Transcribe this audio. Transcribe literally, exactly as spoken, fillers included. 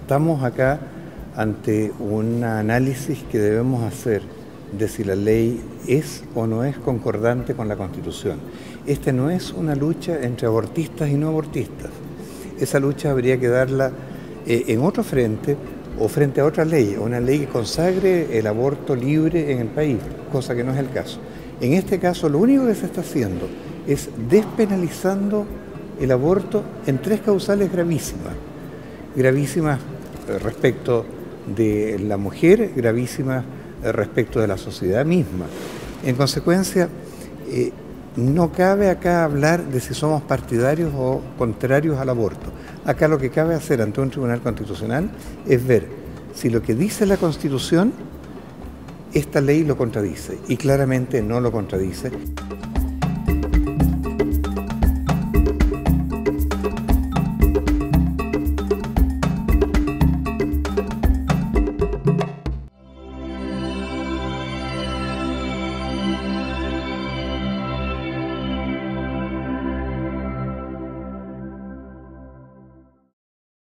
Estamos acá ante un análisis que debemos hacer de si la ley es o no es concordante con la Constitución. Esta no es una lucha entre abortistas y no abortistas. Esa lucha habría que darla eh, en otro frente o frente a otra ley, una ley que consagre el aborto libre en el país, cosa que no es el caso. En este caso, lo único que se está haciendo es despenalizando el aborto en tres causales gravísimas. Gravísimas respecto de la mujer, gravísimas respecto de la sociedad misma. En consecuencia, eh, no cabe acá hablar de si somos partidarios o contrarios al aborto. Acá lo que cabe hacer ante un tribunal constitucional es ver si lo que dice la Constitución, esta ley lo contradice, y claramente no lo contradice.